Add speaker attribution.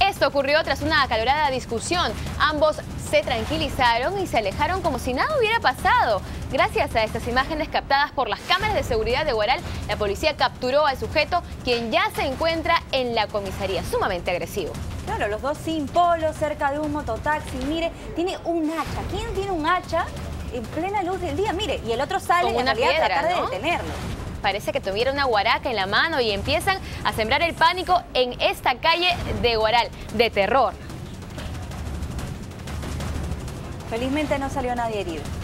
Speaker 1: Esto ocurrió tras una acalorada discusión. Ambos se tranquilizaron y se alejaron como si nada hubiera pasado. Gracias a estas imágenes captadas por las cámaras de seguridad de Huaral, la policía capturó al sujeto, quien ya se encuentra en la comisaría, sumamente agresivo.
Speaker 2: Claro, los dos sin polo, cerca de un mototaxi. Mire, tiene un hacha. ¿Quién tiene un hacha en plena luz del día? Mire, y el otro sale
Speaker 1: Con una
Speaker 2: en realidad a
Speaker 1: piedra,
Speaker 2: tratar
Speaker 1: ¿no?
Speaker 2: de detenerlo.
Speaker 1: Parece que tuviera una guaraca en la mano y empiezan a sembrar el pánico en esta calle de Huaral, de terror.
Speaker 2: Felizmente no salió nadie herido.